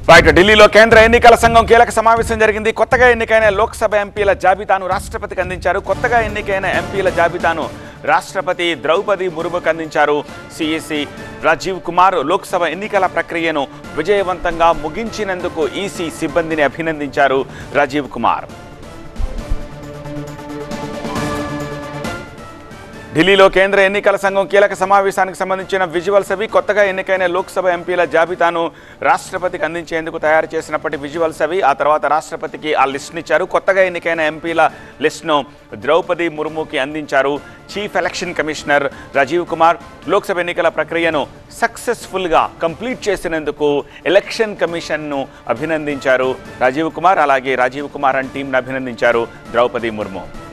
Right ఢిల్లీలో కేంద్ర ఎన్నికల సంఘం కీలక సమావేశం జరిగింది. కొత్తగా ఎన్నికైన లోక్సభ ఎంపీల జాబితాను రాష్ట్రపతికి అందించారు. కొత్తగా ఎన్నికైన ఎంపీల జాబితాను రాష్ట్రపతి ద్రౌపది ముర్ముకు అందించారు. CEC రాజీవ్ కుమార్ లోక్సభ ఎన్నికల ప్రక్రియను విజయవంతంగా ముగించినందుకు EC సిబ్బందిని అభినందించారు. రాజీవ్ కుమార్ ఢిల్లీలో కేంద్ర ఎన్నికల సంఘం కీలక సమావేశానికి సంబంధించిన విజువల్స్ అవి. కొత్తగా ఎన్నికైన లోక్సభ ఎంపీల జాబితాను రాష్ట్రపతికి అందించేందుకు తయారు చేసినప్పటి విజువల్స్ అవి. ఆ తర్వాత రాష్ట్రపతికి ఆ లిస్ట్ని ఇచ్చారు. కొత్తగా ఎన్నికైన ఎంపీల లిస్ట్ను ద్రౌపది ముర్ముకి అందించారు. Chief election commissioner Rajiv Kumar Lok Sabha ఎన్నికల ప్రక్రియను సక్సెస్ఫుల్గా కంప్లీట్ చేసినందుకు ఎలక్షన్ కమిషన్ను అభినందించారు రాజీవ్ కుమార్. అలాగే రాజీవ్ కుమార్ అండ్ టీంను అభినందించారు ద్రౌపది ముర్ము.